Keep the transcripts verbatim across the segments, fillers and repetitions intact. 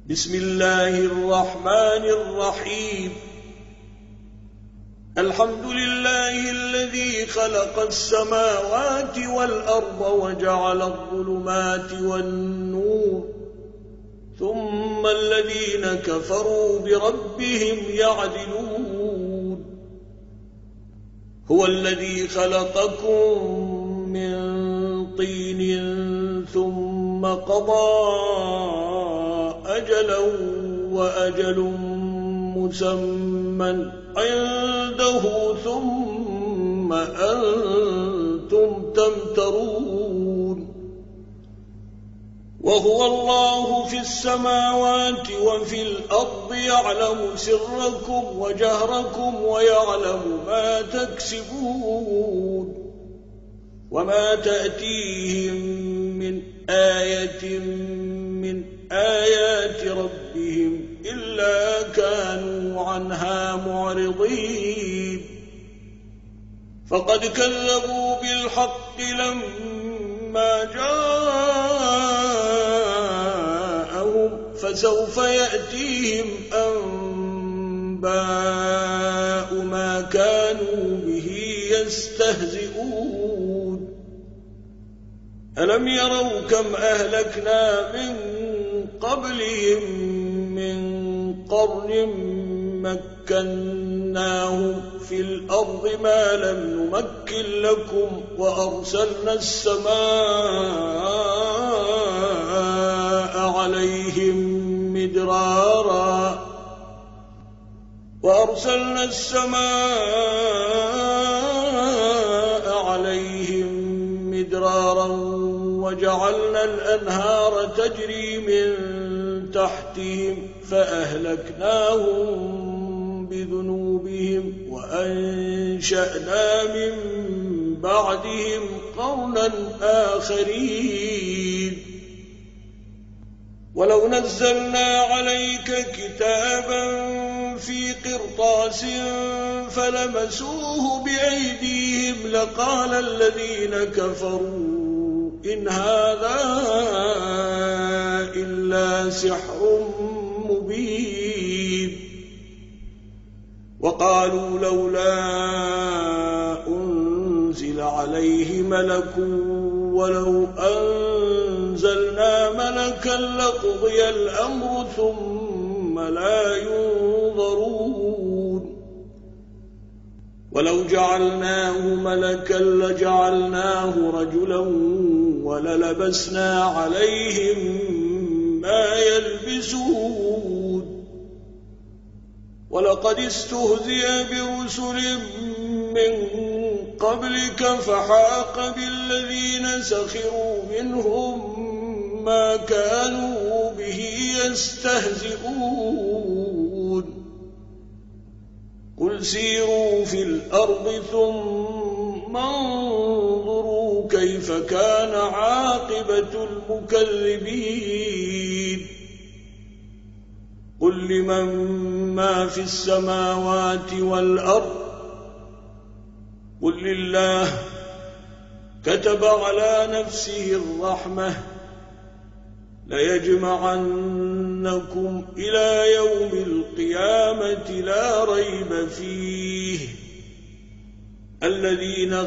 بسم الله الرحمن الرحيم. الحمد لله الذي خلق السماوات والأرض وجعل الظلمات والنور، ثم الذين كفروا بربهم يعدلون. هو الذي خلقكم من طين ثم قضى أجلا وأجل مسمى عنده ثم أنتم تمترون. وهو الله في السماوات وفي الأرض يعلم سركم وجهركم ويعلم ما تكسبون، وما تأتيهم من آية من آيات ربهم إلا كانوا عنها معرضين. فقد كذبوا بالحق لما جاءهم، فسوف يأتيهم أنباء ما كانوا به يستهزئون. ألم يروا كم أهلكنا من قبلهم من قرن مكناهم في الأرض ما لم نمكن لكم، وأرسلنا السماء عليهم مدرارا وأرسلنا السماء عليهم مدرارا وجعلنا الأنهار تجري من تحتهم فأهلكناهم بذنوبهم وأنشأنا من بعدهم قرنا آخرين. ولو نزلنا عليك كتابا في قرطاس فلمسوه بأيديهم لقال الذين كفروا إن هذا إلا سحر مبين. وقالوا لولا أنزل عليه ملك ولو أنزلنا ملكا لقضي الأمر ثم لا ينظرون. ولو جعلناه ملكا لجعلناه رجلا وللبسنا عليهم ما يلبسون. ولقد استهزئ برسل من قبلك فحاق بالذين سخروا منهم ما كانوا به يستهزئون. قل سيروا في الأرض ثم انظروا كيف كان عاقبة المكذبين. قل لمن ما في السماوات والأرض قل لله كتب على نفسه الرحمة ليجمعنكم إلى يوم القيامة لا ريب فيه الذين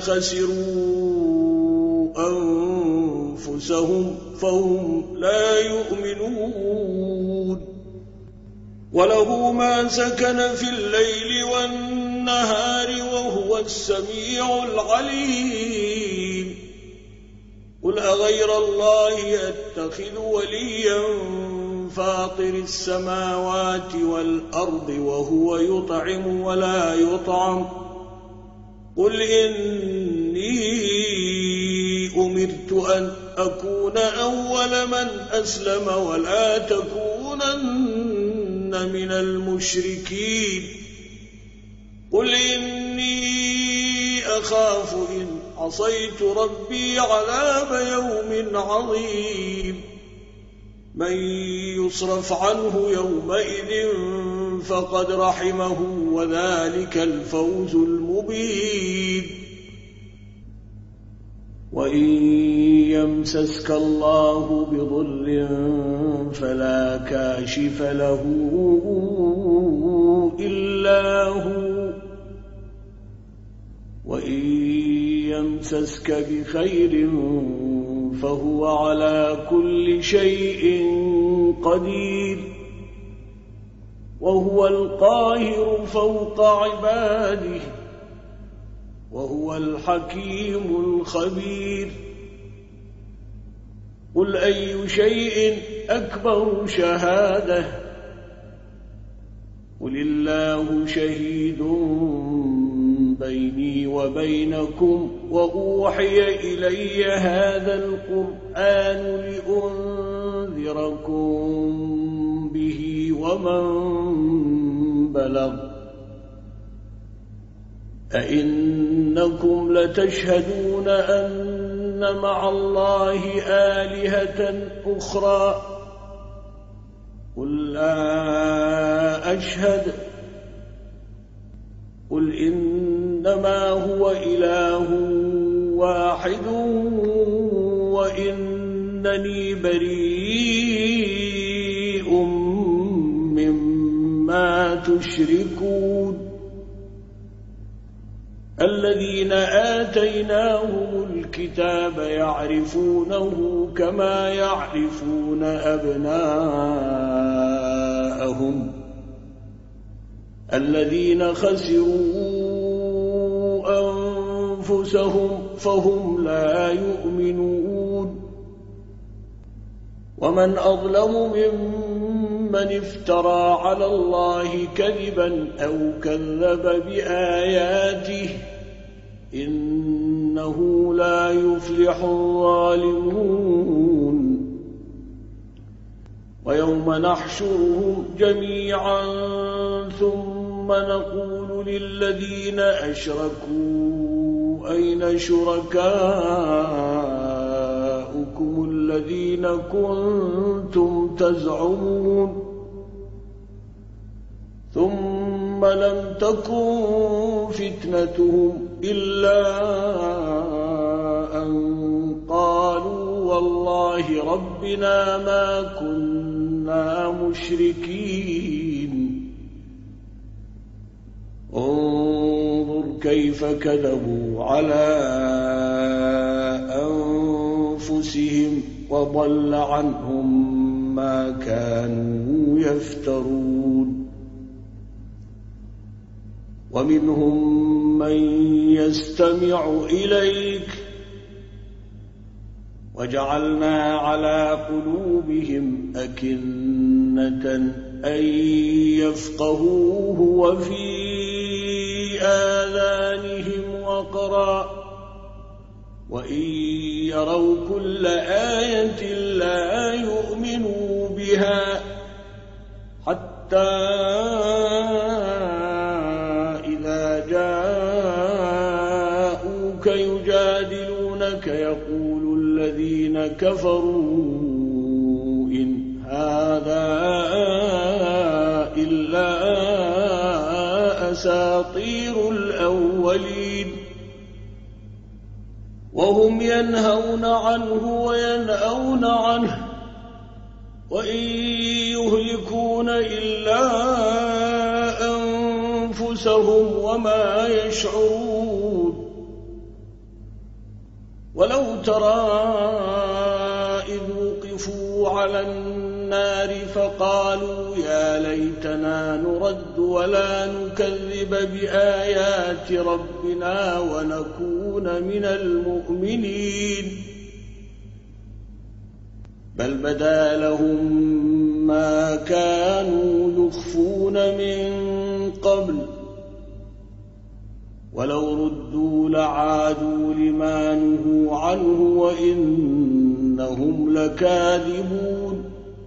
خسروا أنفسهم فهم لا يؤمنون. وله ما سكن في الليل والنهار وهو السميع العليم. قل أغير الله أتخذ وليا فاطر السماوات والأرض وهو يطعم ولا يطعم. قل إني أمرت أن أكون أول من أسلم ولا تكونن من المشركين. قل إني أخاف إن عصيت ربي عذاب يوم عظيم. من يصرف عنه يومئذ فقد رحمه وذلك الفوز المبين. وإن يمسسك الله بضر فلا كاشف له إلا هو، وإن يمسسك بخير فهو على كل شيء قدير، وهو القاهر فوق عباده، وهو الحكيم الخبير. قل أي شيء أكبر شهادة؟ قل الله شهيد بيني وبينكم، وأوحي إلي هذا القرآن لأنذركم به ومن بلغ. أئنكم لتشهدون أن مع الله آلهة أخرى؟ قل لا أشهد. قل إنما هو إله واحد وإنني بريء مما تشركون. الذين آتيناهم الكتاب يعرفونه كما يعرفون أبناءهم، الذين خسروا أنفسهم فهم لا يؤمنون. ومن أظلم ممن افترى على الله كذبا أو كذب بآياته، إنه لا يفلح الظالمون. ويوم نحشرهم جميعا ثم نقول للذين أشركوا أين شركاؤكم الذين كنتم تزعمون، ثم لم تكن فتنتهم إلا أن قالوا والله ربنا ما كنا مشركين. انظر كيف كذبوا على أنفسهم وضل عنهم ما كانوا يفترون. ومنهم من يستمع إليك وجعلنا على قلوبهم أكنة أن يفقهوه وفي آذانهم وقرا، وإن يروا كل آية لا يؤمنوا بها، حتى إذا جاءوك يجادلونك يقول الذين كفروا إن هذا إلا أساطير الأولين، وهم ينهون عنه وينأون عنه، وإن يهلكون إلا أنفسهم وما يشعرون. ولو ترى إذ وقفوا على النار فقالوا يا ليتنا نرد ولا نكذب بآيات ربنا ونكون من المؤمنين، بل بدا لهم ما كانوا يخفون من قبل، ولو ردوا لعادوا لما نهوا عنه وإنهم لكاذبون.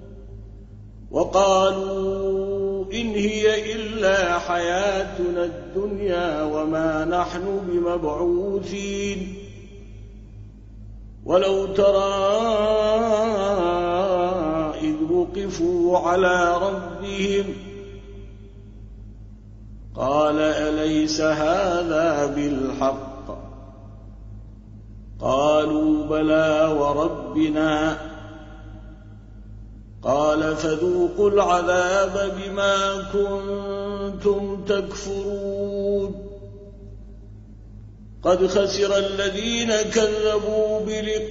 وقالوا إن هي إلا حياتنا الدنيا وما نحن بمبعوثين. ولو ترى إذ وقفوا على ربهم قال أليس هذا بالحق؟ قالوا بلى وربنا قال فذوقوا العذاب بما كنتم تكفرون قد خسر الذين كذبوا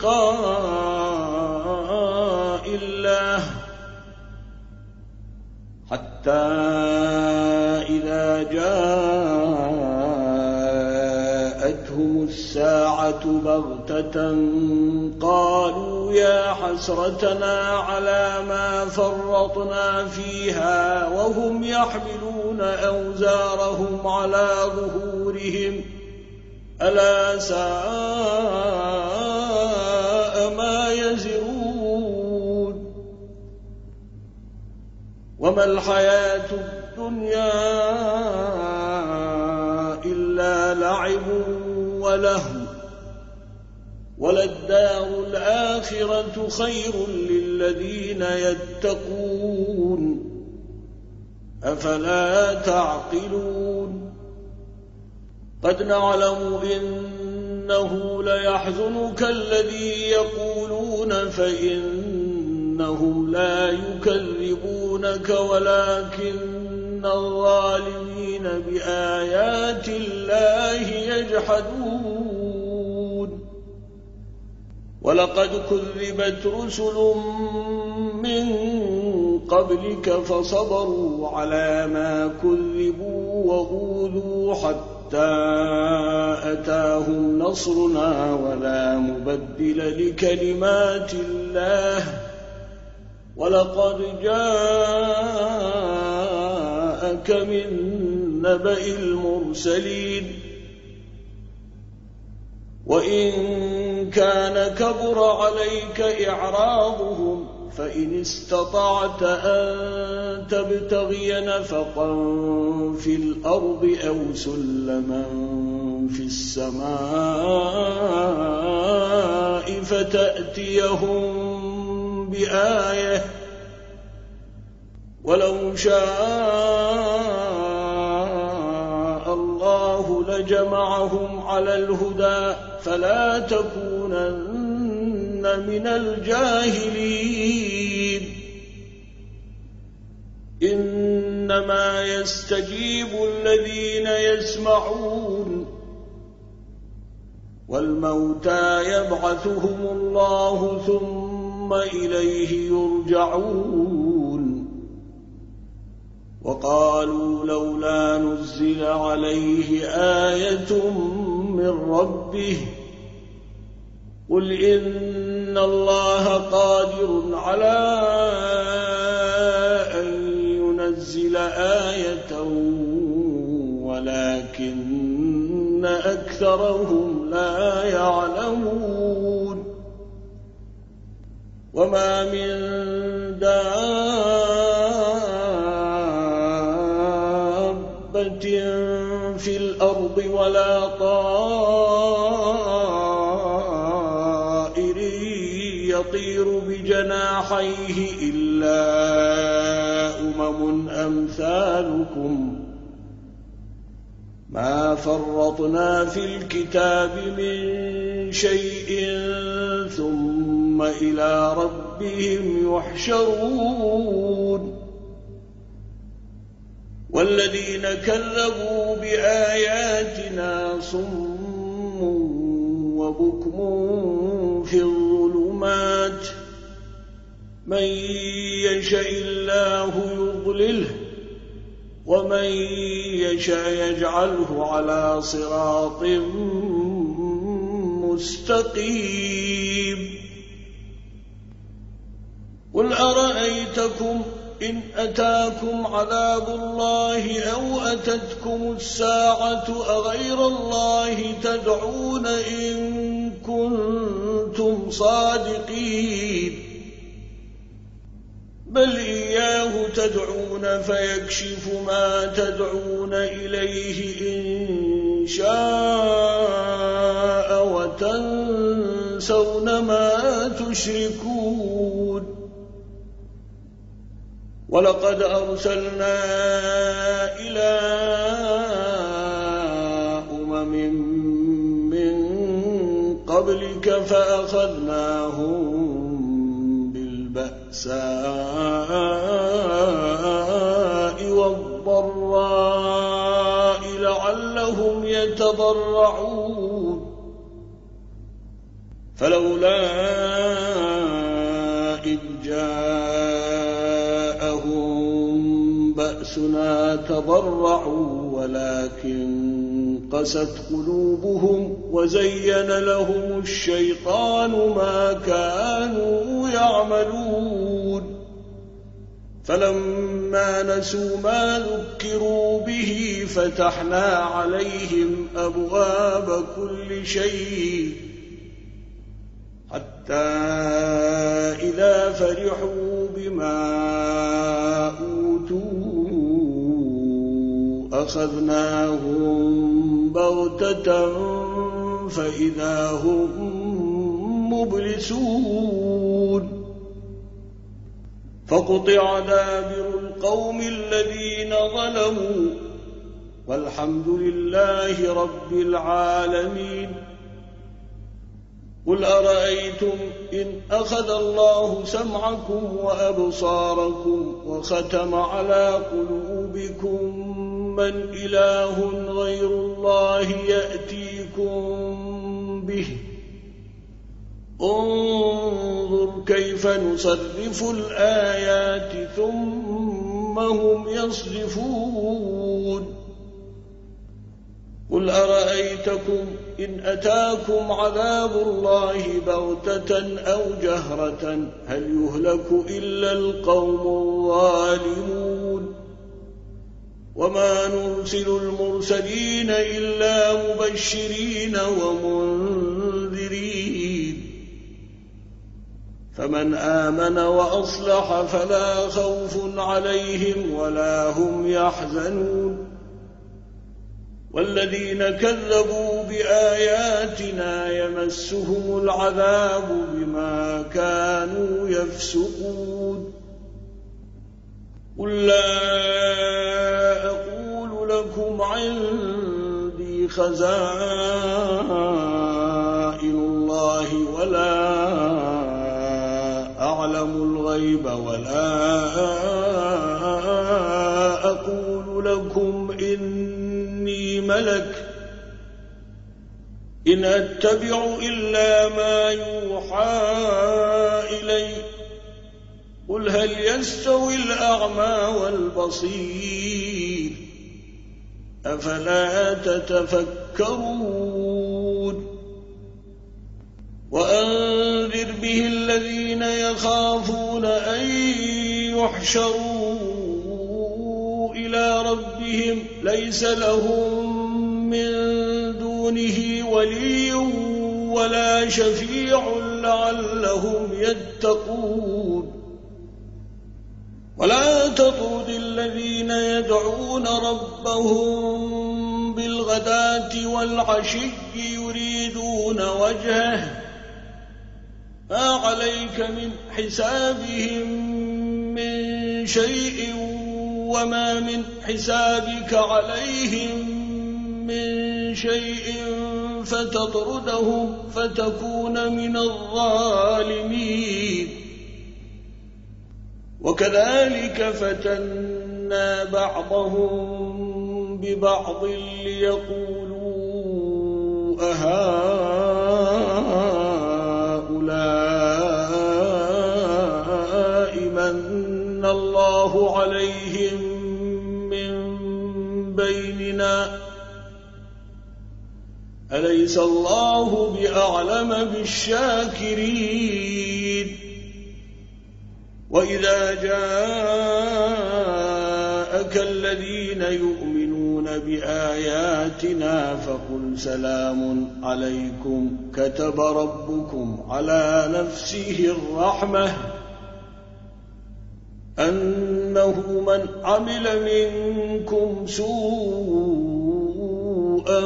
بلقاء الله حتى إذا جاءتهم الساعة بغتة قالوا يا حسرتنا على ما فرطنا فيها وهم يحملون أوزارهم على ظهورهم ألا ساء ما يزرون وما الحياة الدنيا إلا لعب ولهو وللدار الآخرة خير للذين يتقون أفلا تعقلون قد نعلم إنه ليحزنك الذي يقولون فإنهم لا يكذبونك ولكن الظالمين بآيات الله يجحدون ولقد كذبت رسل من قبلك فصبروا على ما كذبوا وأوذوا حتى أتاهم نصرنا ولا مبدل لكلمات الله ولقد جاءك من نبأ المرسلين وإن كان كبر عليك إعراضهم فإن استطعت أن تبتغي نفقا في الأرض أو سلما في السماء فتأتيهم بآية ولو شاء الله لجمعهم على الهدى فلا تكونن من الجاهلين إنما يستجيب الذين يسمعون والموتى يبعثهم الله ثم إليه يرجعون وقالوا لولا نزل عليه آية من ربه قل إن الله قادر على أن ينزل آية ولكن أكثرهم لا يعلمون وما من دابة في الأرض ولا طائر يطير بجناحيه إلا أمم أمثالكم ما فرطنا في الكتاب من شيء ثم إلى ربهم يحشرون والذين كذبوا بآياتنا صم وبكم في الظلمات من يشاء الله يضلله ومن يشاء يجعله على صراط مستقيم قل أرأيتكم إن أتاكم عذاب الله أو أتتكم الساعة أغير الله تدعون إن كنتم صادقين بل إياه تدعون فيكشف ما تدعون إليه إن شاء وتنسون ما تشركون ولقد أرسلنا إلى أمم من قبلك فأخذناهم بالبأساء والضراء لعلهم يتضرعون فلولا إذ جاءهم بأسنا تضرعوا ولكن قست قلوبهم وزين لهم الشيطان ما كانوا يعملون فلما نسوا ما ذكروا به فتحنا عليهم أبواب كل شيء حتى إذا فرحوا بما أوتوا أخذناهم بغتة فإذا هم مبلسون فقطع دابر القوم الذين ظلموا والحمد لله رب العالمين قل أرأيتم إن أخذ الله سمعكم وأبصاركم وختم على قلوبكم من إله غير الله يأتيكم به انظر كيف نصرف الآيات ثم هم يصرفون قل أرأيتكم إن أتاكم عذاب الله بغتة أو جهرة هل يهلك إلا القوم الظالمون وما نرسل المرسلين إلا مبشرين ومنذرين فمن آمن وأصلح فلا خوف عليهم ولا هم يحزنون والذين كذبوا بآياتنا يمسهم العذاب بما كانوا يفسقون قل لا أقول لكم عندي خزائن الله ولا أعلم الغيب ولا أقول لكم إني ملك إن أتبع إلا ما يوحى إلي قل هل يستوي الأعمى والبصير أفلا تتفكرون وأنذر به الذين يخافون أن يحشروا إلى ربهم ليس لهم من دونه ولي ولا شفيع لعلهم يتقون ولا تطرد الذين يدعون ربهم بالغداة والعشي يريدون وجهه ما عليك من حسابهم من شيء وما من حسابك عليهم من شيء فتطردهم فتكون من الظالمين وكذلك فتنا بعضهم ببعض ليقولوا أهؤلاء من الله عليهم من بيننا أليس الله بأعلم بالشاكرين وإذا جاءك الذين يؤمنون بآياتنا فقل سلام عليكم كتب ربكم على نفسه الرحمة أنه من عمل منكم سوءا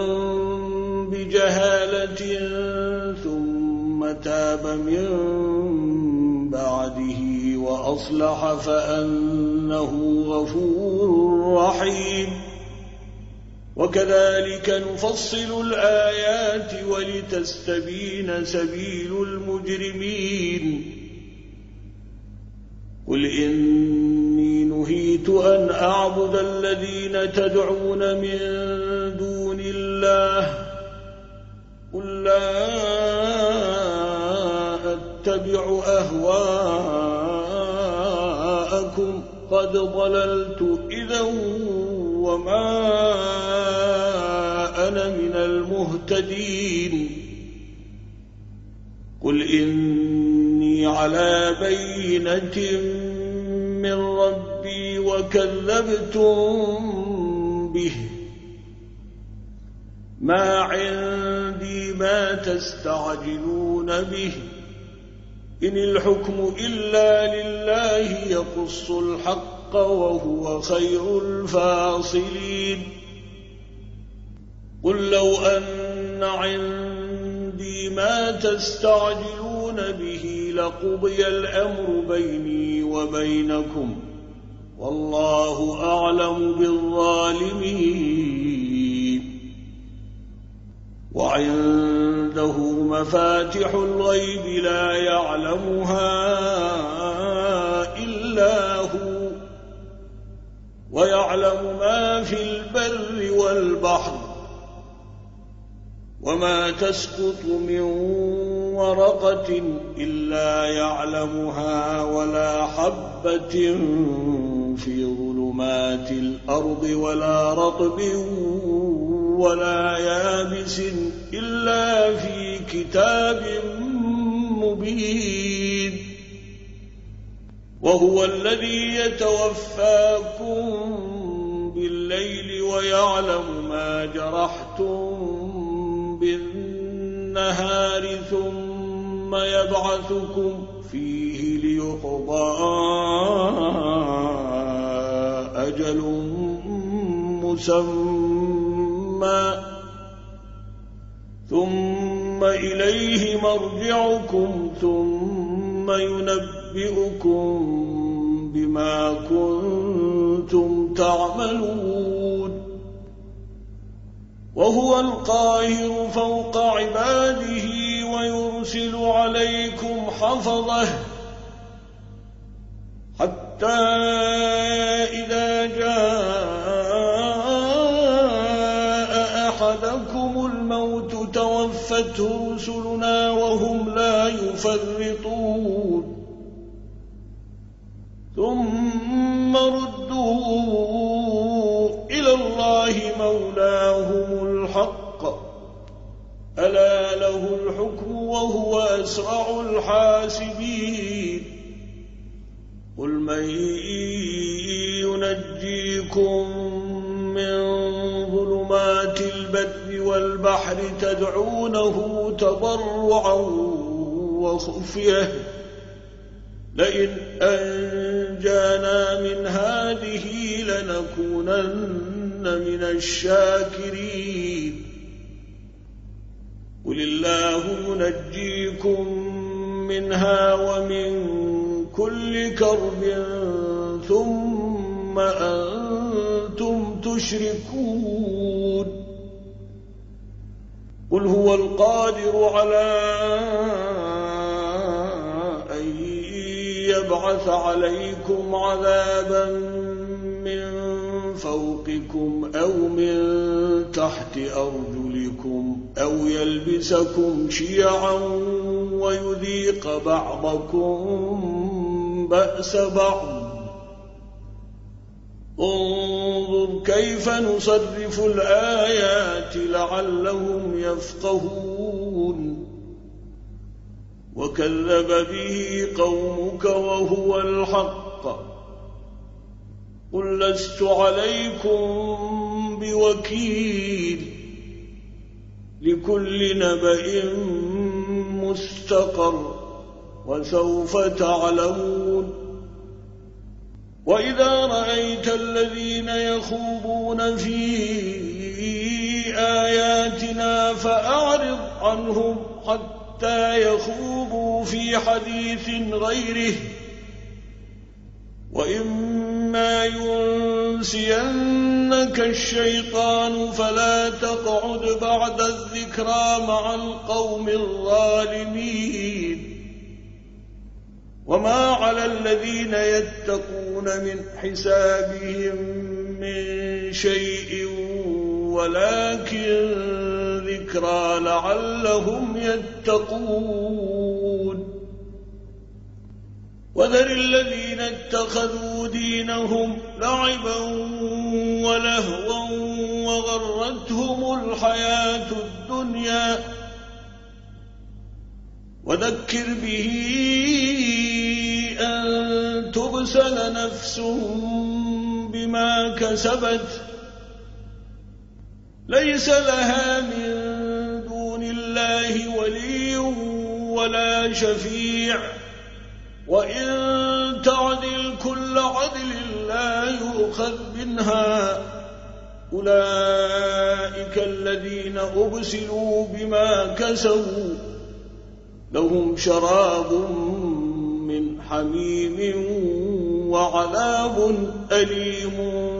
بجهالة ثم تاب من بعده وأصلح فأنه غفور رحيم وكذلك نفصل الآيات ولتستبين سبيل المجرمين قل إني نهيت أن أعبد الذين تدعون من دون الله قل لا أتبع أهواءكم قد ضللت إذا وما أنا من المهتدين قل إني على بينة من ربي وكذبتم به ما عندي ما تستعجلون به إن الحكم إلا لله يقص الحق وهو خير الفاصلين قل لو أن عندي ما تستعجلون به لقضي الأمر بيني وبينكم والله أعلم بالظالمين وعنده مفاتح الغيب لا يعلمها إلا هو ويعلم ما في البر والبحر وما تسقط من ورقة إلا يعلمها ولا حبة في ظلمات الأرض ولا رطب ولا يابس إلا في كتاب مبين وهو الذي يتوفاكم بالليل ويعلم ما جرحتم بالنهار ثم يبعثكم فيه ليقضى أجل مسمى ثم إليه مرجعكم ثم ينبئكم بما كنتم تعملون وهو القاهر فوق عباده ويرسل عليكم حفظه حتى إذا جاء أحدكم الموت توفته رسلنا وهم لا يفرطون ثم ردوا إلى الله مولاهم الحق ألا له الحكم وهو أسرع الحاسبين قل من ينجيكم من ظلمات البر والبحر تدعونه تضرعا وخفية لئن أنجانا من هذه لنكونن من الشاكرين قل الله ينجيكم منها ومن كل كرب ثم أنتم تشركون قل هو القادر على أن يبعث عليكم عذابا من فوقكم أو من تحت أرجلكم أو يلبسكم شيعا ويذيق بعضكم بأس بعض انظر كيف نصرف الآيات لعلهم يفقهون وكذب به قومك وهو الحق قل لست عليكم بوكيل لكل نبأ مستقر وسوف تعلمون وإذا رأيت الذين يخوضون في آياتنا فأعرض عنهم حتى يخوضوا في حديث غيره وإما ينزغنك ينسينك الشيطان فلا تقعد بعد الذكرى مع القوم الظالمين وما على الذين يتقون من حسابهم من شيء ولكن ذكرى لعلهم يتقون وذر الذين اتخذوا دينهم لعبا ولهوا وغرتهم الحياة الدنيا وذكر به أن تبسل نفس بما كسبت ليس لها من دون الله ولي ولا شفيع وإن تعدل كل عدل لا يؤخذ منها أولئك الذين أبسلوا بما كسبوا لهم شراب من حميم وعذاب أليم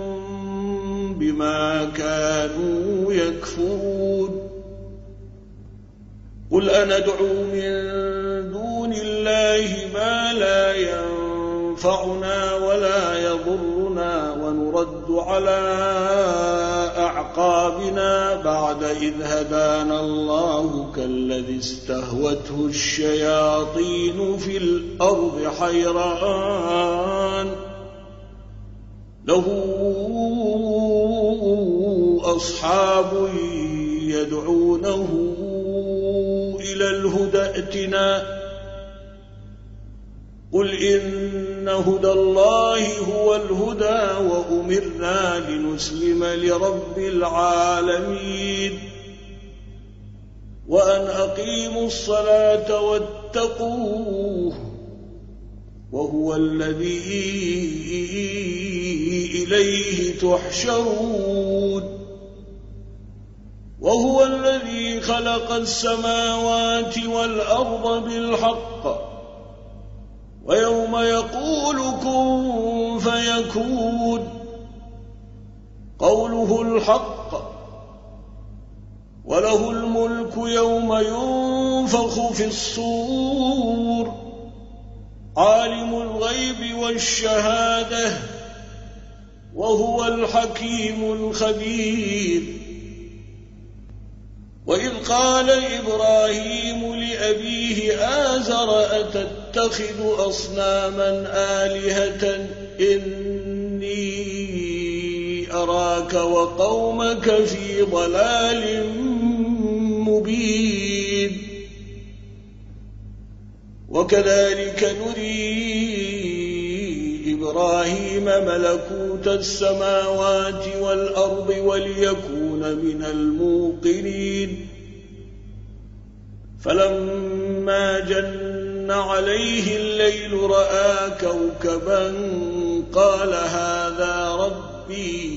بما كانوا يكفرون قل أندعو من دون الله ما لا ينفعنا ولا يضرنا ونرد على أعقابنا بعد إذ هدانا الله كالذي استهوته الشياطين في الأرض حيران له أصحاب يدعونه إلى الهدى ائتنا قل إن هدى الله هو الهدى وأمرنا لنسلم لرب العالمين وأن أقيموا الصلاة واتقوه وهو الذي إليه تحشرون وهو الذي خلق السماوات والأرض بالحق ويوم يقول كن فيكون قوله الحق وله الملك يوم ينفخ في الصور عالم الغيب والشهادة وهو الحكيم الخبير وإذ قال إبراهيم لأبيه آزر أتتخذ أصناما آلهة إني أراك وقومك في ضلال مبين وكذلك نري إبراهيم ملكوت السماوات والأرض وليكون من الموقنين فلما جن عليه الليل رأى كوكبا قال هذا ربي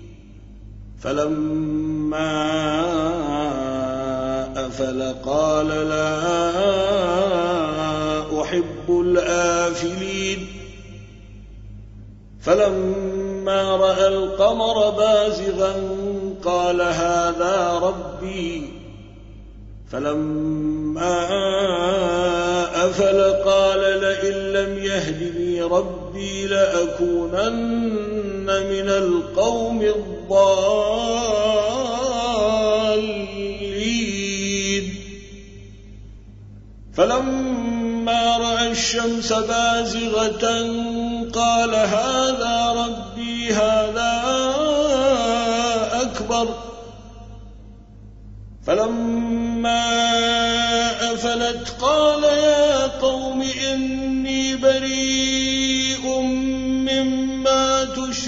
فلما أفل قال لا أحب الآفلين فلما رأى القمر بازغا قال هذا ربي فلما أفل قال لئن لم يهدني ربي لأكونن من القوم الضالين فلما رأى الشمس بازغة قال هذا ربي هذا أكبر فلما أفلت قال يا قوم إني بريء مما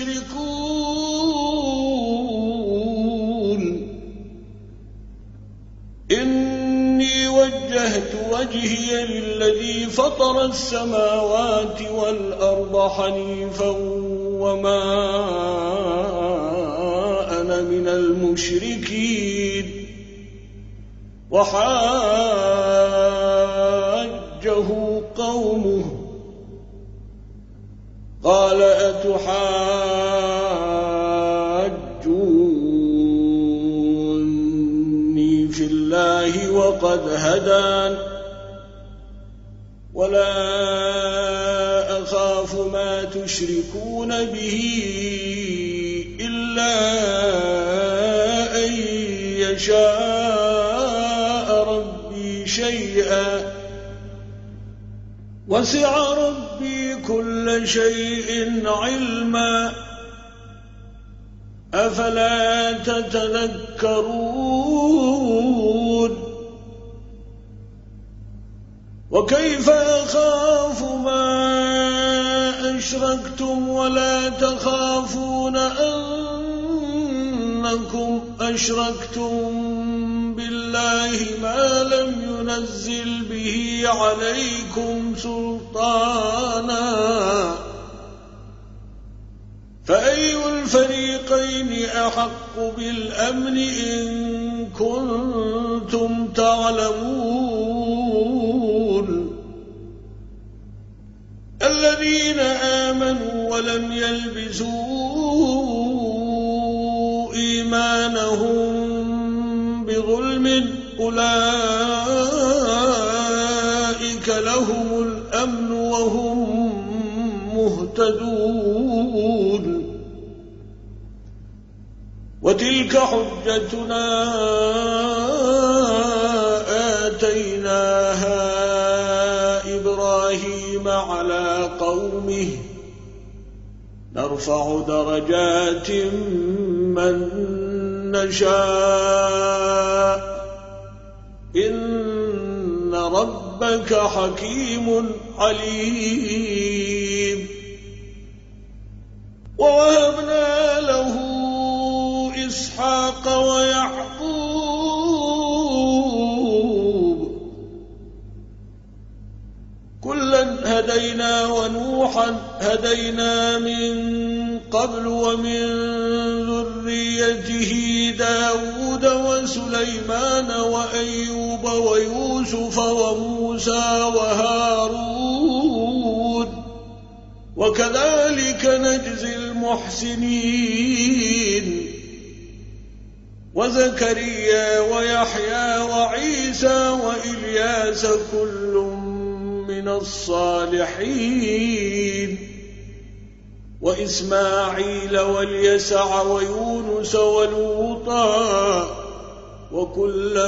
تشركون إني وجهت وجهي للذي فطر السماوات والأرض حنيفا وما أنا من المشركين وحاجه قومه قال أتحاجوني فقد هدان ولا أخاف ما تشركون به إلا أن يشاء ربي شيئا وسع ربي كل شيء علما أفلا تتذكرون وكيف أخاف ما أشركتم ولا تخافون أنكم أشركتم بالله ما لم ينزل به عليكم سلطانا فأي الفريقين أحق بالأمن إن كنتم تعلمون الذين آمنوا ولم يلبسوا إيمانهم بظلم أولئك لهم الأمن وهم مهتدون وتلك حجتنا آتيناها إبراهيم على قومه نرفع درجات من نشاء إن ربك حكيم عليم ووهبنا له إسحاق ويعقوب كلا هدينا ونوحا هدينا من قبل ومن ذريته داود وسليمان وأيوب ويوسف وموسى وهارون وكذلك نجزي المحسنين وزكريا ويحيى وعيسى وإلياس كل من الصالحين وإسماعيل واليسع ويونس ولوطا وكلا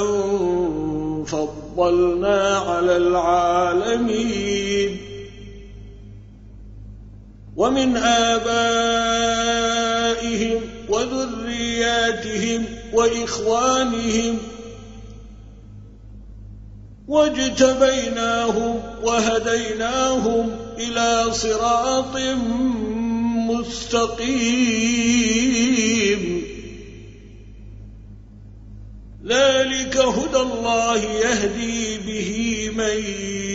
فضلنا على العالمين ومن آبائهم وذرياتهم وإخوانهم واجتبيناهم وهديناهم إلى صراط مستقيم ذلك هدى الله يهدي به من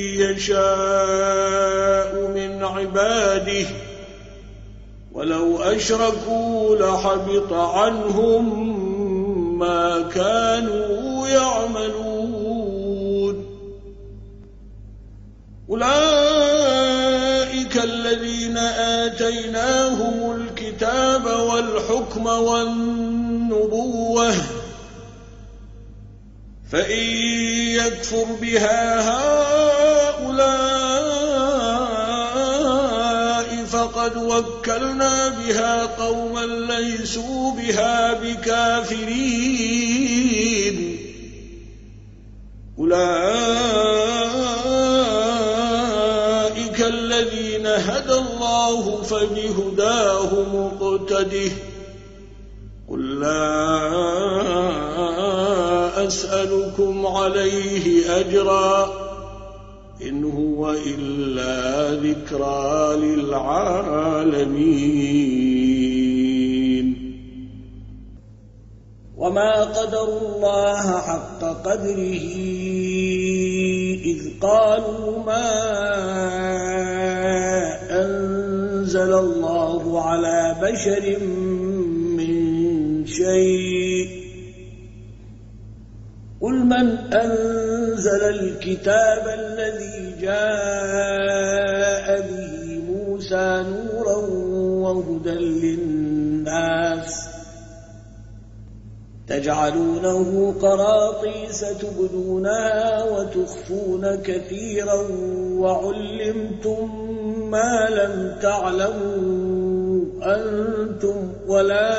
يشاء من عباده ولو أشركوا لحبط عنهم ما كانوا يعملون أولئك الذين آتيناهم الكتاب والحكم والنبوة فإن يكفر بها هؤلاء فقد وكلنا بها قوما ليسوا بها بكافرين أولئك الذين هدى الله فبهداه مقتده قل لا أسألكم عليه أجرا إن هو إلا ذكرى للعالمين وما قدروا الله حق قدره إذ قالوا ما أنزل الله على بشر من شيء قل من أنزل الكتاب الذي جاء به موسى نورا وهدى للناس تجعلونه قراطيس تبدونها وتخفون كثيرا وعلمتم ما لم تعلموا أنتم ولا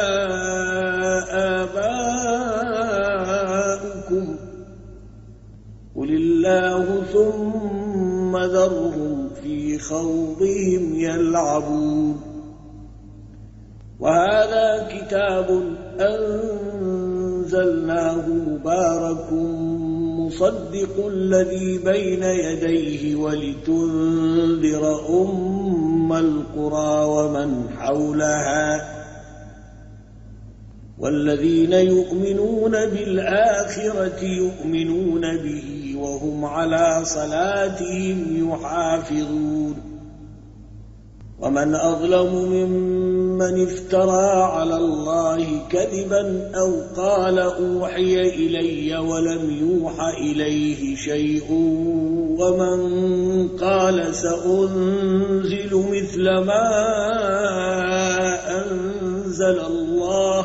آباؤكم قل الله ثم ذرهم في خوضهم يلعبون وهذا كتاب أنزلناه مبارك مصدق الذي بين يديه ولتنذر أم القرى ومن حولها والذين يؤمنون بالآخرة يؤمنون به وهم على صلاتهم يحافظون ومن أظلم ممن افترى على الله كذبا أو قال أوحي إلي ولم يوحى إليه شيء ومن قال سأنزل مثل ما أنزل الله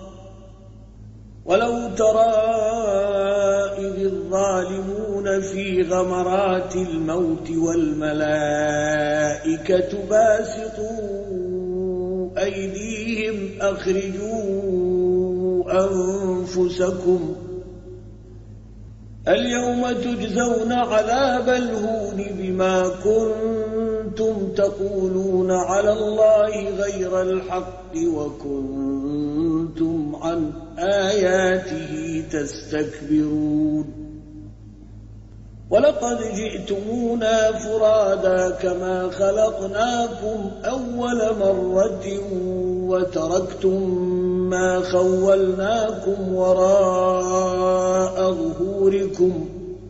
ولو ترى إذ الظالمون في غمرات الموت والملائكة باسطوا أيديهم أخرجوا أنفسكم اليوم تجزون عذاب الهون بما كنتم تقولون على الله غير الحق وكنتم عن آياته تستكبرون ولقد جئتمونا فرادا كما خلقناكم أول مرة وتركتم ما خولناكم وراء ظهوركم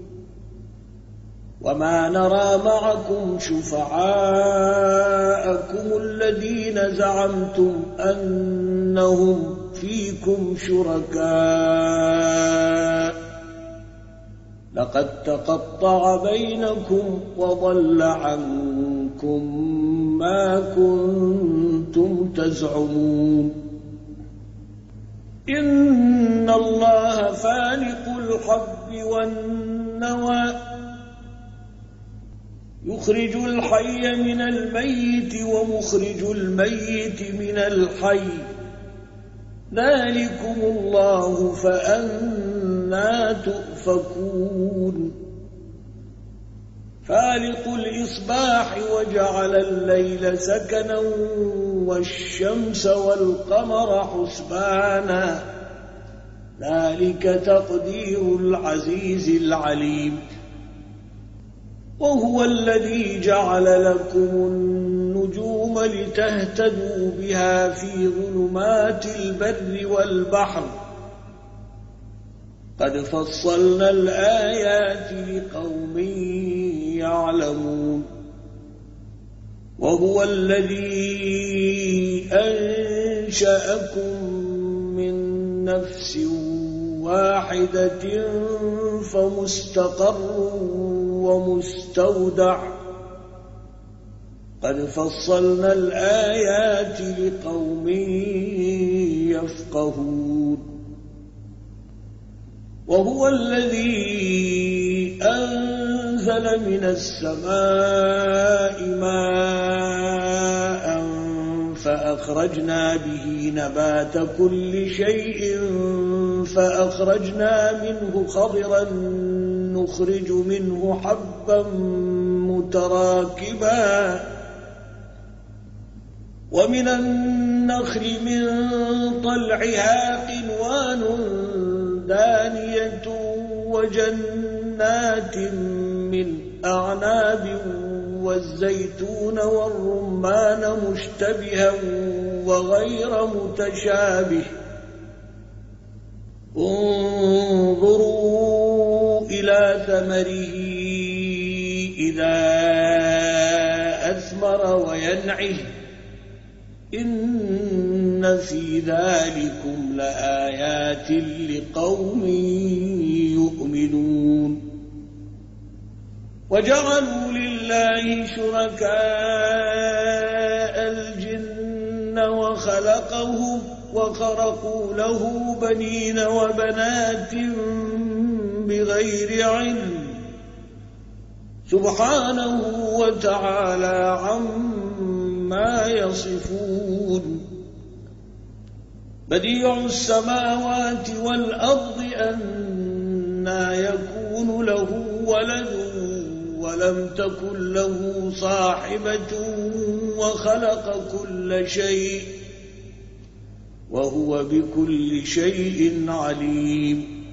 وما نرى معكم شفعاءكم الذين زعمتم أنهم فيكم شركاء لقد تقطع بينكم وضل عنكم ما كنتم تزعمون إن الله فالق الحب والنوى يخرج الحي من الميت ومخرج الميت من الحي ذلكم الله فأنى تؤفكون فالق الإصباح وجعل الليل سكنا والشمس والقمر حسبانا ذلك تقدير العزيز العليم وهو الذي جعل لكم النجوم لتهتدوا بها في ظلمات البر والبحر قد فصلنا الآيات لقوم يعلمون وهو الذي أنشأكم من نفس واحدة فمستقر ومستودع قد فصلنا الآيات لقوم يفقهون وهو الذي أنزل من السماء ماء فأخرجنا به نبات كل شيء فأخرجنا منه خضرا نخرج منه حبا متراكبا ومن النخل من طلعها قنوان دانية وجنات من أعناب والزيتون والرمان مشتبها وغير متشابه انظروا إلى ثمره إذا أثمر وينعه إن في ذلكم لآيات لقوم يؤمنون وجعلوا لله شركاء الجن وخلقوا خلقهم وخرقوا له بنين وبنات بغير علم سبحانه وتعالى عما يصفون بديع السماوات والأرض أنى يكون له ولد ولم تكن له صاحبة وخلق كل شيء وهو بكل شيء عليم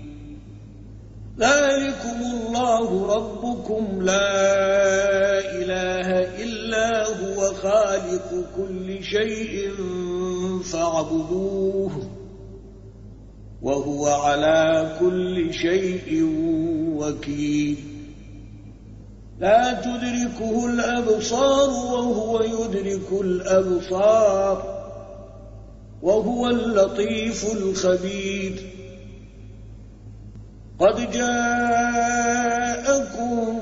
ذلكم الله ربكم لا إله إلا هو خالق كل شيء فاعبدوه وهو على كل شيء وكيل لا تدركه الأبصار وهو يدرك الأبصار وهو اللطيف الخبير قد جاءكم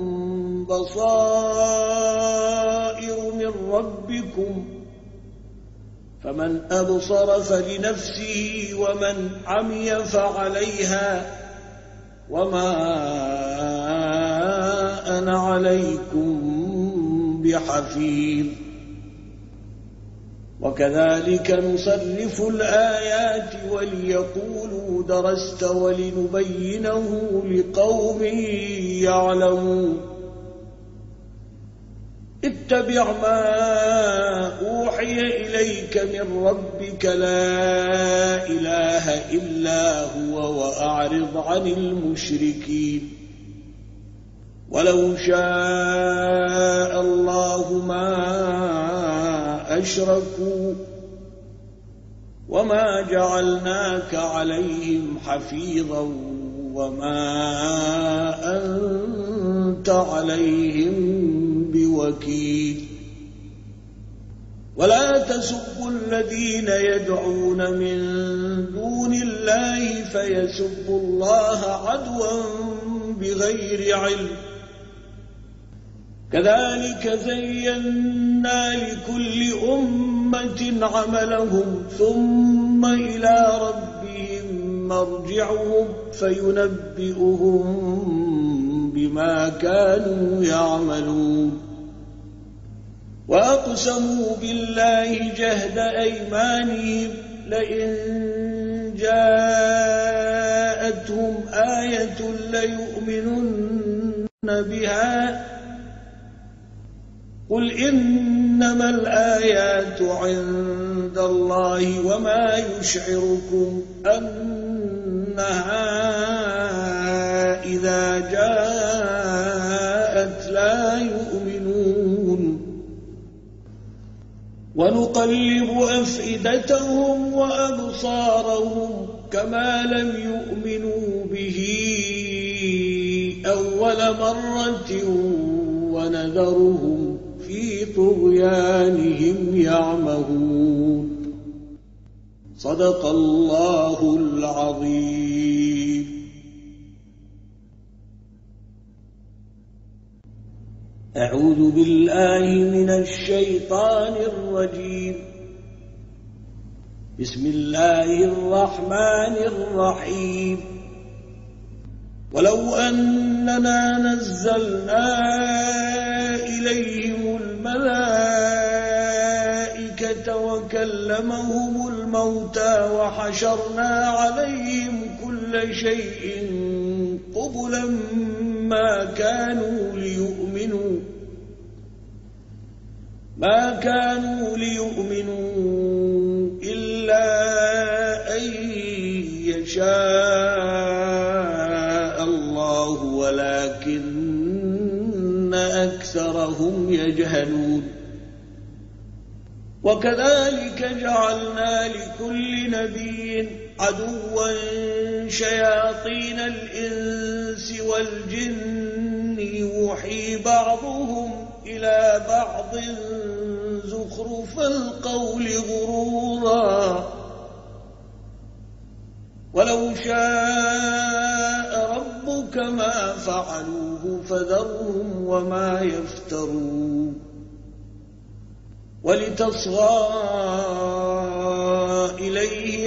بصائر من ربكم فمن أبصر فلنفسه ومن عمي فعليها وما أنا عليكم بحفيظ وكذلك نصرف الآيات وليقولوا درست ولنبينه لقوم يعلمون اتبع ما أوحي إليك من ربك لا إله إلا هو وأعرض عن المشركين ولو شاء الله ما أشركوا وما جعلناك عليهم حفيظا وما أنت عليهم بوكيل ولا تسبوا الذين يدعون من دون الله فيسبوا الله عدوا بغير علم كذلك زينا لكل أمة عملهم ثم إلى ربهم مرجعهم فينبئهم بما كانوا يعملون وأقسموا بالله جهد أيمانهم لئن جاءتهم آية ليؤمنن بها قل إنما الآيات عند الله وما يشعركم أنها إذا جاءت لا يؤمنون ونقلب أفئدتهم وأبصارهم كما لم يؤمنوا به أول مرة ونذرهم في طغيانهم يعمهون صدق الله العظيم. أعوذ بالله من الشيطان الرجيم. بسم الله الرحمن الرحيم. ولو أننا نزلنا إليهم الملائكة وكلمهم الموتى وحشرنا عليهم كل شيء قبلا ما كانوا ليؤمنوا ما كانوا ليؤمنوا إلا أن يشاء الله ولكن أكثرهم يجهلون. وكذلك جعلنا لكل نبي عدوا شياطين الإنس والجن يوحي بعضهم إلى بعض زخرف القول غرورا ولو شاء ربك ما فعلوه فذرهم وما يفترون ولتصغى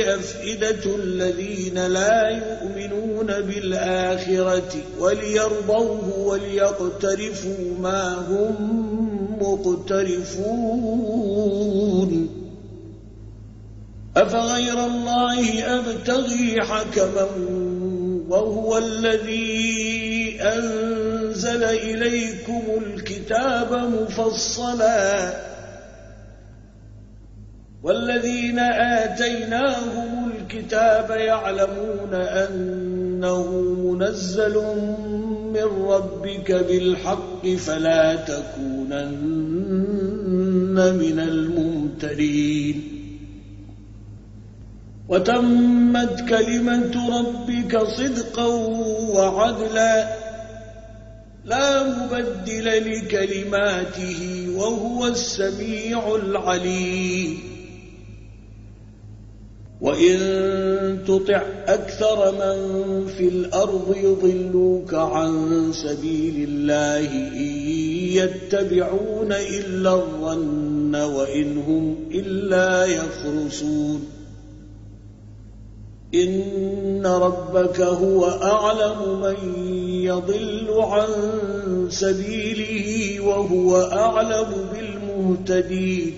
أفئدة الذين لا يؤمنون بالآخرة وليرضوه وليقترفوا ما هم مقترفون أفغير الله أبتغي حكما وهو الذي أنزل إليكم الكتاب مفصلا والذين آتيناهم الكتاب يعلمون أنه منزل من ربك بالحق فلا تكونن من الممترين وتمت كلمة ربك صدقا وعدلا لا مبدل لكلماته وهو السميع العليم وإن تطع أكثر من في الأرض يضلوك عن سبيل الله إن يتبعون إلا الظن وإن هم إلا يخرصون إن ربك هو أعلم من يضل عن سبيله وهو أعلم بالمهتدين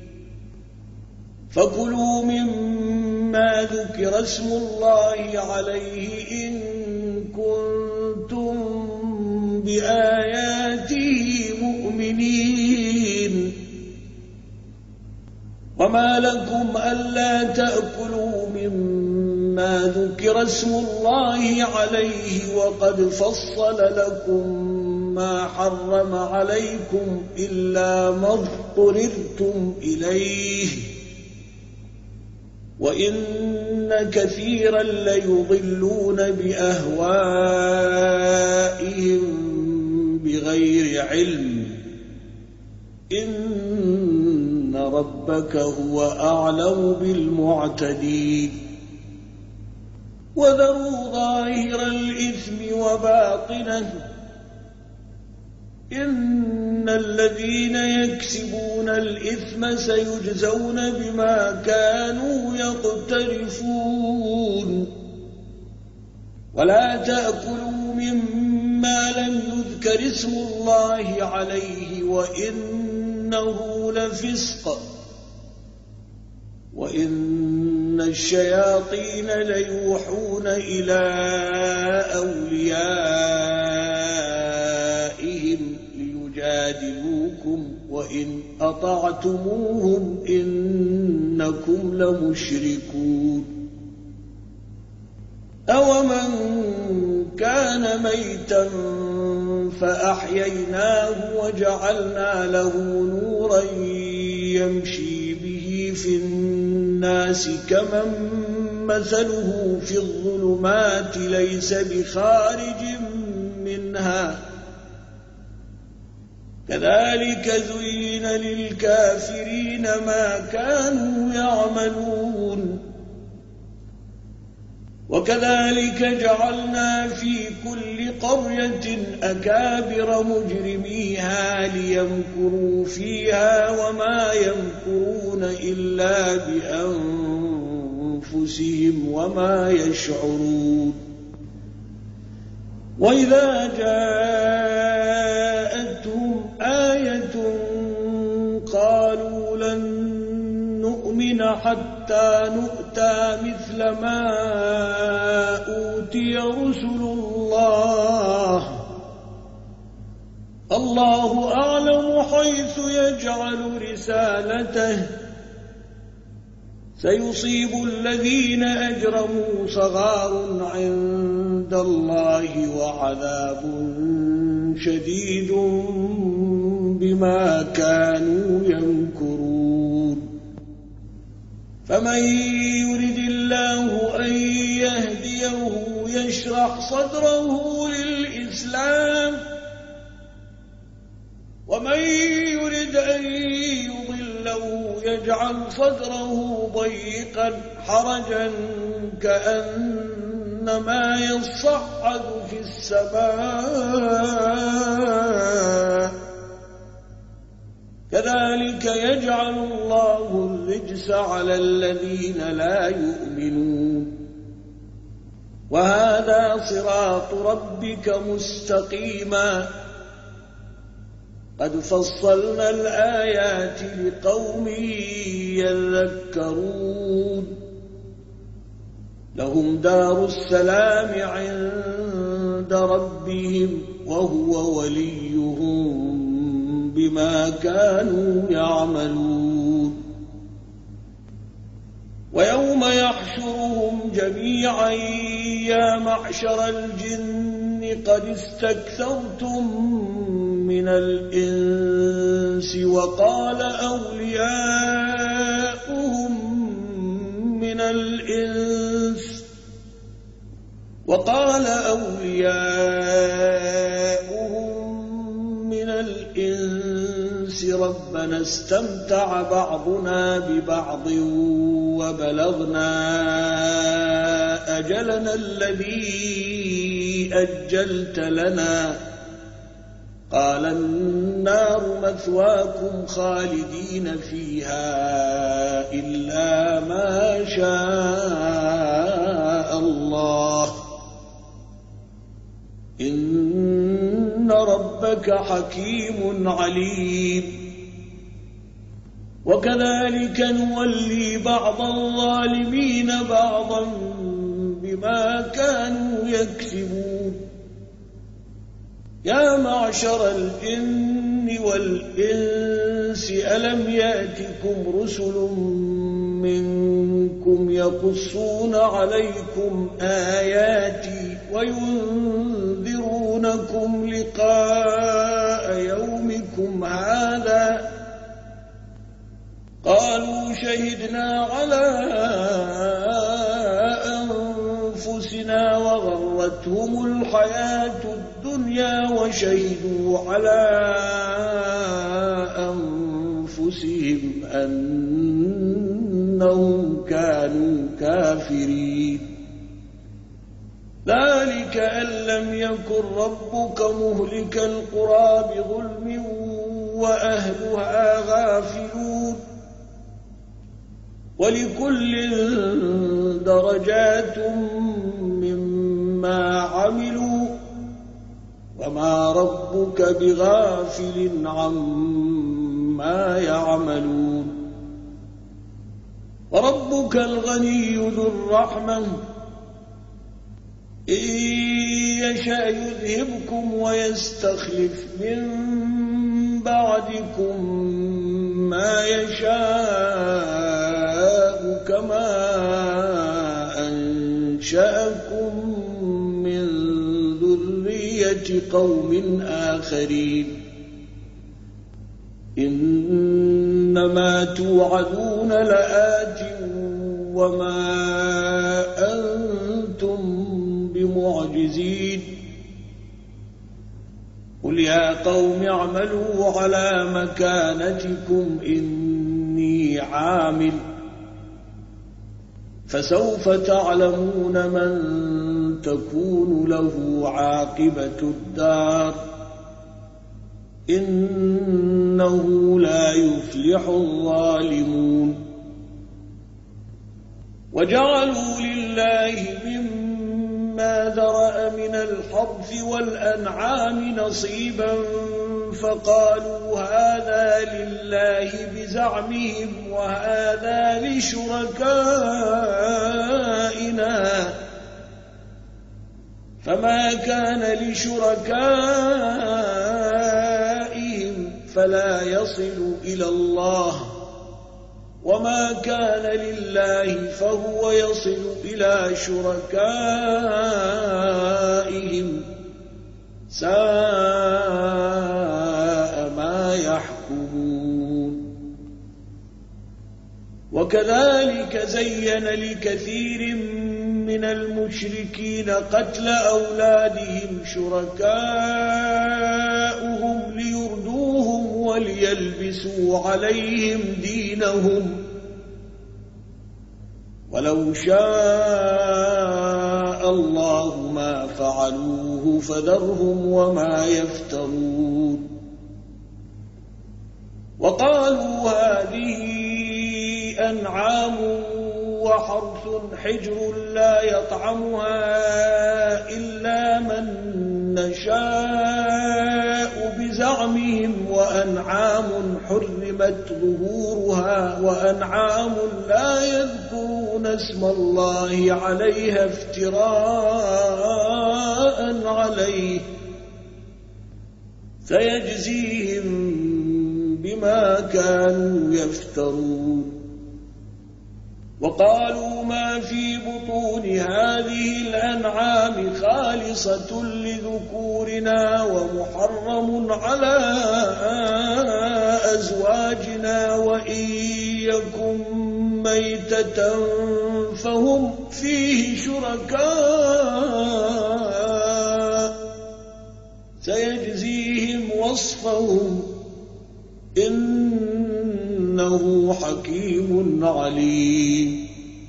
فكلوا مما ذكر اسم الله عليه إن كنتم بآياته مؤمنين وما لكم ألا تأكلوا مما ذكر اسم الله عليه وقد فصل لكم ما حرم عليكم إلا ما اضطررتم إليه وإن كثيرا ليضلون بأهوائهم بغير علم إن ربك هو أعلم بالمعتدين وذروا ظاهر الإثم وباطنه إن الذين يكسبون الإثم سيجزون بما كانوا يقترفون ولا تأكلوا مما لم يذكر اسم الله عليه وإنه لفسق وإن الشياطين ليوحون إلى أوليائهم ليجادلوكم وإن أطعتموهم إنكم لمشركون أومن كان ميتا فأحييناه وجعلنا له نورا يمشي به في الناس كمن مثله في الظلمات ليس بخارج منها كذلك زين للكافرين ما كانوا يعملون وكذلك جعلنا في كل قرية أكابر مجرميها ليمكروا فيها وما يمكرون إلا بأنفسهم وما يشعرون وإذا جاءتهم آية قالوا لن نؤمن حتى نؤتى مثل ما أوتي رسل الله الله أعلم حيث يجعل رسالته سيصيب الذين أجرموا صغار عند الله وعذاب شديد بما كانوا يمكرون فمن يرد الله أن يهديه يشرح صدره للإسلام ومن يرد أن يضله يجعل صدره ضيقا حرجا كأنما يصعد في السماء كذلك يجعل الله الرجس على الذين لا يؤمنون وهذا صراط ربك مستقيما قد فصلنا الآيات لقوم يذكرون لهم دار السلام عند ربهم وهو وليهم بما كانوا يعملون ويوم يحشرهم جميعا يا معشر الجن قد استكثرتم من الإنس وقال أولياؤهم من الإنس وقال أولياؤهم من الإنس ربنا استمتع بعضنا ببعض وبلغنا أجلنا الذي أجلت لنا قال النار مثواكم خالدين فيها إلا ما شاء الله إن ربك حكيم عليم وكذلك نولي بعض الظالمين بعضا بما كانوا يكسبون يا معشر الجن والإنس ألم يأتكم رسل منكم يقصون عليكم آياتي وينذرونكم لقاء يومكم هذا قالوا شهدنا على أنفسنا وغرتهم الحياة الدنيا وشهدوا على أنفسهم أنهم كانوا كافرين ذلك أن لم يكن ربك مهلك القرى بظلم وأهلها غافلون ولكل درجات مما عملوا وما ربك بغافل عما يعملون وربك الغني ذو الرحمة إن يشأ يذهبكم ويستخلف من بعدكم ما يشاء كما أنشأكم من ذرية قوم آخرين إنما توعدون لآت وما أنتم بمعجزين قل يا قوم اعملوا على مكانتكم إني عامل فسوف تعلمون من تكون له عاقبة الدار إنه لا يفلح الظالمون وجعلوا لله مما ذرأ من الحرث والأنعام نصيبا فقالوا هذا لله بزعمهم وهذا لشركائنا فما كان لشركائهم فلا يصل إلى الله وما كان لله فهو يصل إلى شركائهم ساء ما يحكمون وكذلك زين لكثير من المشركين قتل أولادهم شركاؤهم ليردوهم وليلبسوا عليهم دينهم ولو شاء الله ما فعلوه فذرهم وما يفترون وقالوا هذه أنعام وحرث حجر لا يطعمها إلا من نشاء بزعمهم وأنعام حرمت ظهورها وأنعام لا يذكرون اسم الله عليها افتراء عليه سيجزيهم بما كانوا يفترون. وقالوا ما في بطون هذه الأنعام خالصة لذكورنا ومحرم على أزواجنا وإن يكن ميتة فهم فيه شركاء سيجزيهم وصفهم إنه حكيم عليم.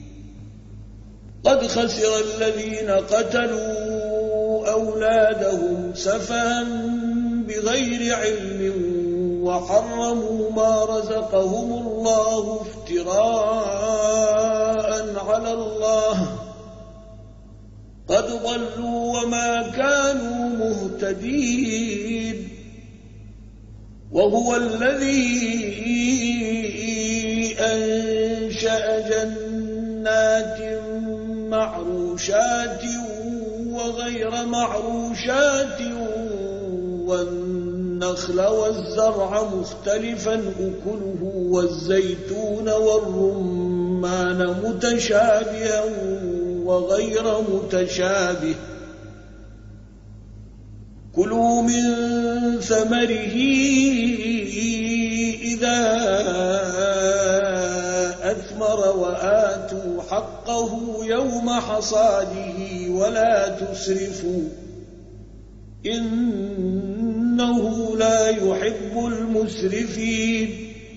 قد خسر الذين قتلوا أولادهم سفها بغير علم وحرموا ما رزقهم الله افتراء على الله قد ضلوا وما كانوا مهتدين. وهو الذي أنشأ جنات معروشات وغير معروشات والنخل والزرع مختلفا أكله والزيتون والرمان متشابها وغير متشابه كلوا من ثمره إذا أثمر وآتوا حقه يوم حصاده ولا تسرفوا إنه لا يحب المسرفين.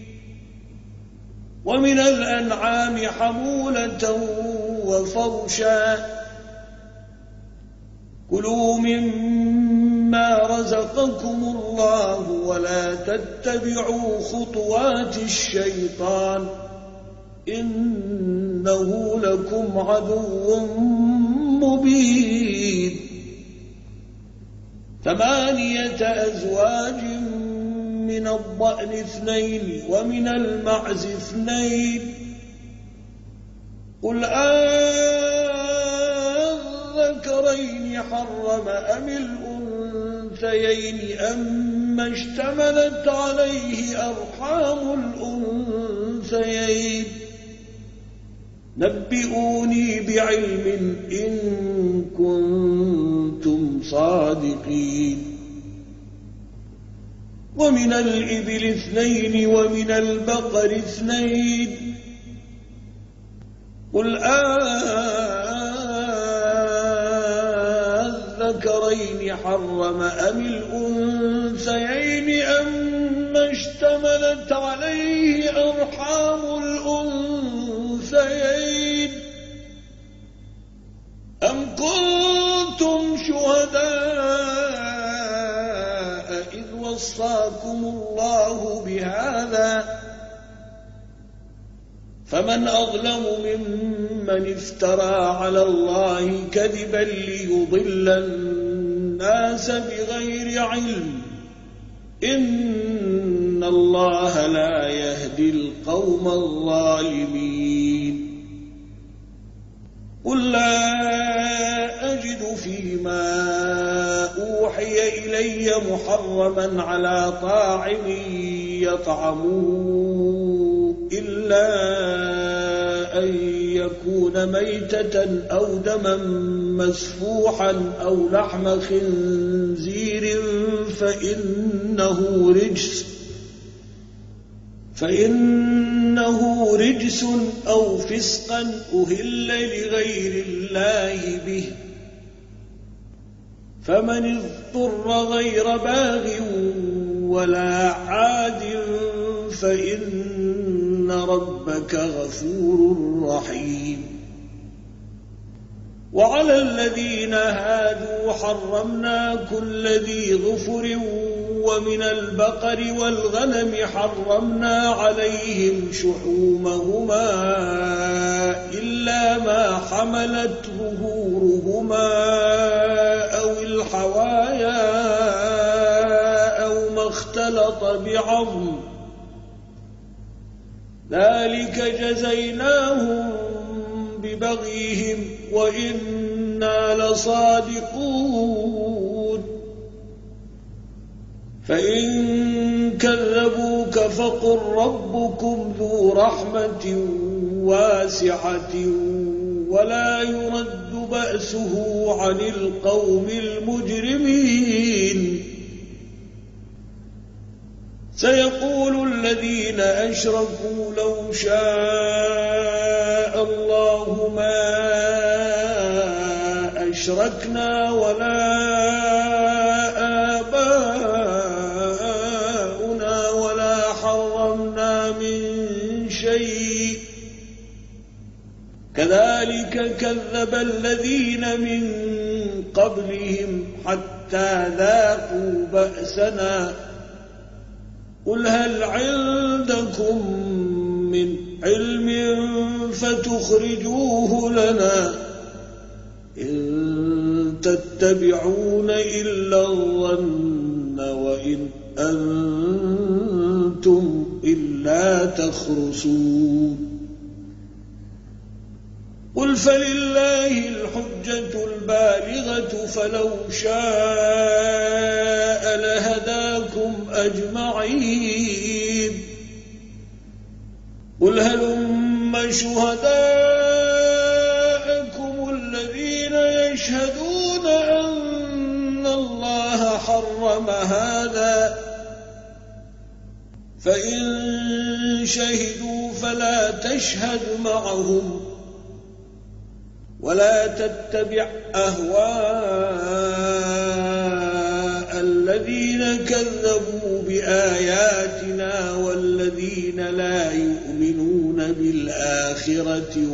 ومن الأنعام حمولة وفرشا كلوا مما رزقكم الله ولا تتبعوا خطوات الشيطان إنه لكم عدو مبين. ثمانية أزواج من الضأن اثنين ومن المعز اثنين قل أذكرين حرم أم الأنثيين أما اشتملت عليه أرحام الأنثيين نبئوني بعلم إن كنتم صادقين. ومن الإبل اثنين ومن البقر اثنين قل أذكرين حرم أم الأنثيين أما اشتملت عليه أرحام الأنثيين أم كنتم شهداء إذ وصاكم الله بهذا فمن أظلم ممن افترى على الله كذبا ليضل الناس بغير علم إن الله لا يهدي القوم الظالمين. قل لا أجد فيما أوحي إلي محرما على طاعم يطعمه إلا أن يكون ميتة أو دما مسفوحا أو لحم خنزير فإنه رجس فإنه رجس أو فسقا أهل لغير الله به فمن اضطر غير باغ ولا عاد فإن ربك غفور رحيم. وعلى الذين هادوا حرمنا كل ذي ظفر ومن البقر والغنم حرمنا عليهم شحومهما إلا ما حملت ظهورهما أو الحوايا أو ما اختلط بعظم ذلك جزيناهم ببغيهم وإنا لصادقون فإن كذبوك فقل ربكم ذو رحمة واسعة ولا يرد بأسه عن القوم المجرمين سيقول الذين أشركوا لو شاء الله ما أشركنا ولا آباؤنا ولا حرمنا من شيء كذلك كذب الذين من قبلهم حتى ذاقوا بأسنا قل هل عندكم من علم فتخرجوه لنا إن تتبعون إلا الظن وإن أنتم إلا تخرصون قل فلله الحجة البالغة فلو شاء لهداكم أجمعين قل هلم شهداءكم الذين يشهدون أن الله حرم هذا فإن شهدوا فلا تشهد معهم ولا تتبع أهواء الذين كذبوا بآياتنا والذين لا يؤمنون بالآخرة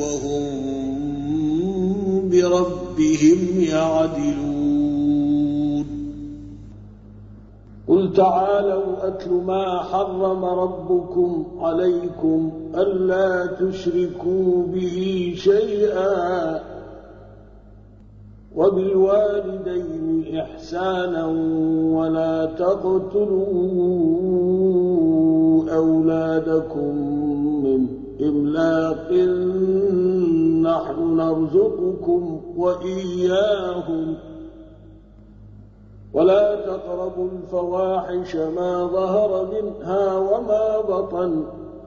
وهم بربهم يعدلون قل تعالوا أتل ما حرم ربكم عليكم ألا تشركوا به شيئا وبالوالدين إحسانا ولا تقتلوا أولادكم من إملاق نحن نرزقكم وإياهم ولا تقربوا الفواحش ما ظهر منها وما بطن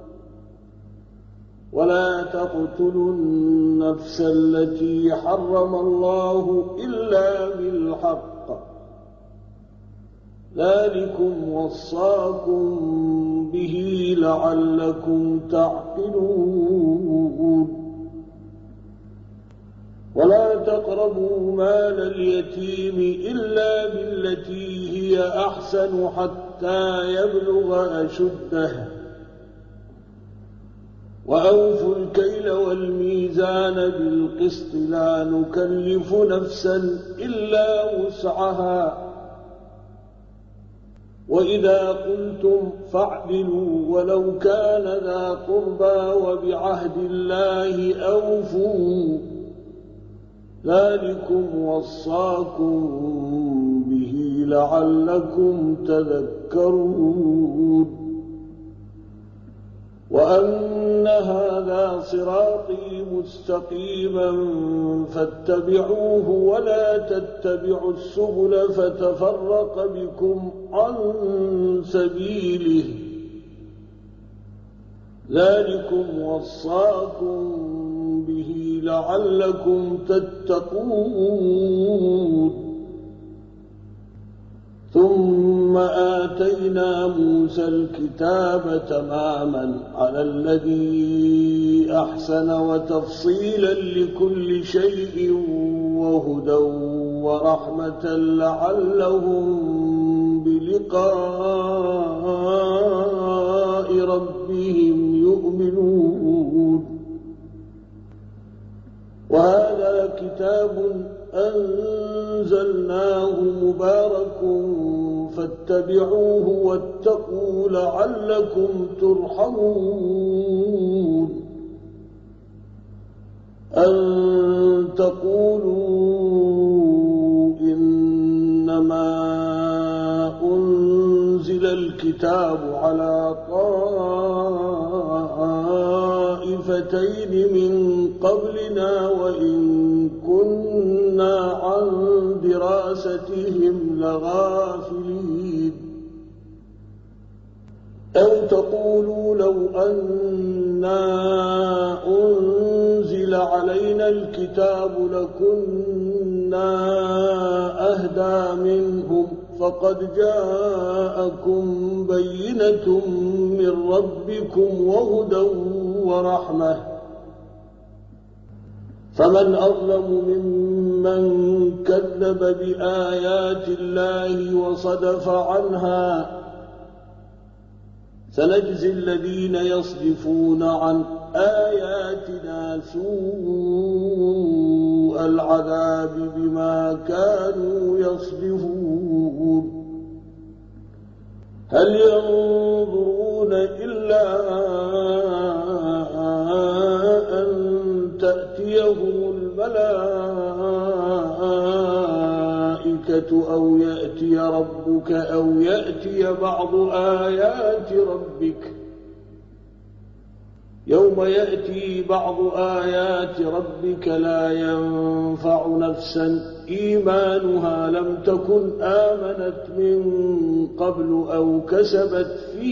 ولا تقتلوا النفس التي حرم الله إلا بالحق ذلكم وصاكم به لعلكم تعقلون ولا تقربوا مال اليتيم إلا بالتي هي أحسن حتى يبلغ أشده وأوفوا الكيل والميزان بالقسط لا نكلف نفسا إلا وسعها وإذا قلتم فاعدلوا ولو كان ذا قربى وبعهد الله أوفوا ذلكم وصاكم به لعلكم تذكرون وأن هذا صراطي مستقيما فاتبعوه ولا تتبعوا السبل فتفرق بكم عن سبيله ذلكم وصاكم به لعلكم تتقون ثم آتينا موسى الكتاب تماما على الذي أحسن وتفصيلا لكل شيء وهدى ورحمة لعلهم بلقاء ربهم يؤمنون وهذا كتاب أنزلناه مبارك فاتبعوه واتقوا لعلكم ترحمون أن تقولوا إنما أنزل الكتاب على طائفتين من قبلنا وإن كنا عن دراستهم لغافلين أو تقولوا لو أنا أنزل علينا الكتاب لكنا أهدى منهم فقد جاءكم بينة من ربكم وهدى ورحمة فمن أظلم ممن كذب بآيات الله وصدف عنها سنجزي الذين يصدفون عن آياتنا سوء العذاب بما كانوا يصدفون هل ينظرون إلا أن تأتيهم الملائكة أو يأتي ربك أو يأتي بعض آيات ربك يوم يأتي بعض آيات ربك لا ينفع نفسا إيمانها لم تكن آمنت من قبل أو كسبت في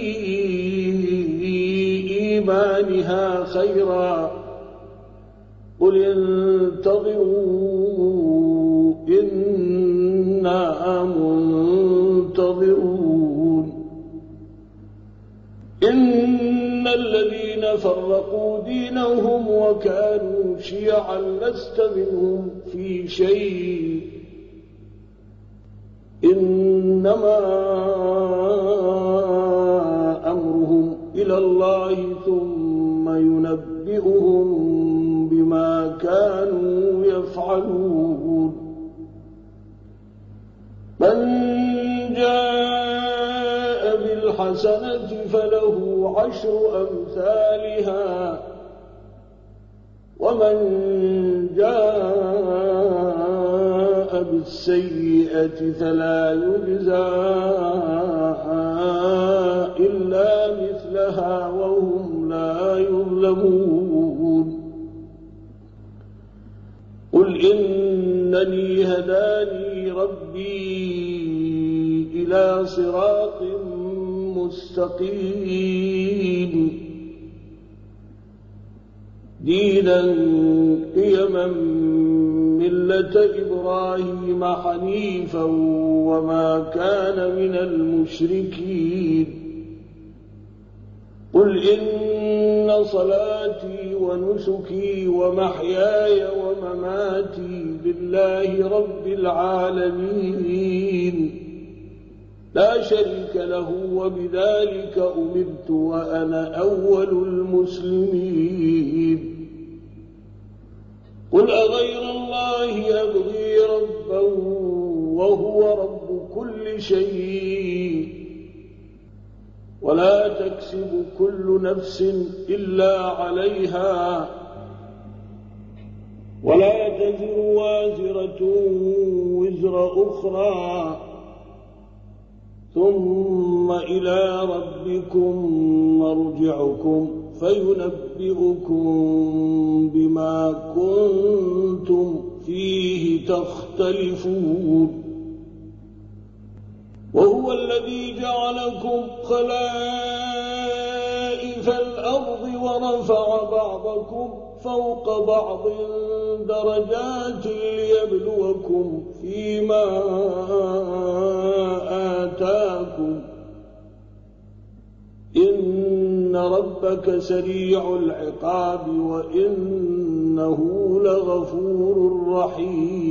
إيمانها خيرا قل انتظروا إنا منتظرون إن الذين فرقوا دينهم وكانوا شيعا لست منهم في شيء إنما أمرهم إلى الله ثم ينبئهم بما كانوا يفعلون من جاء بالحسنة فله عشر أمثالها ومن جاء بالسيئة فلا يجزى إلا مثلها وهم لا يظلمون قل إنني هداني ربي إلى صراط مستقيم دينا قيما ملة إبراهيم حنيفا وما كان من المشركين قل إن صلاتي ونسكي ومحياي ومماتي لله رب العالمين لا شريك له وبذلك أمرت وأنا أول المسلمين قل أغير الله أبغي ربا وهو رب كل شيء ولا تكسب كل نفس إلا عليها ولا تزر وازرة وزر أخرى ثم إلى ربكم مرجعكم فينبئكم بما كنتم فيه تختلفون وهو الذي جعلكم خلائف الأرض ورفع بعضكم فوق بعض درجات ليبلوكم فيما آتاكم إن ربك سريع العقاب وإنه لغفور رحيم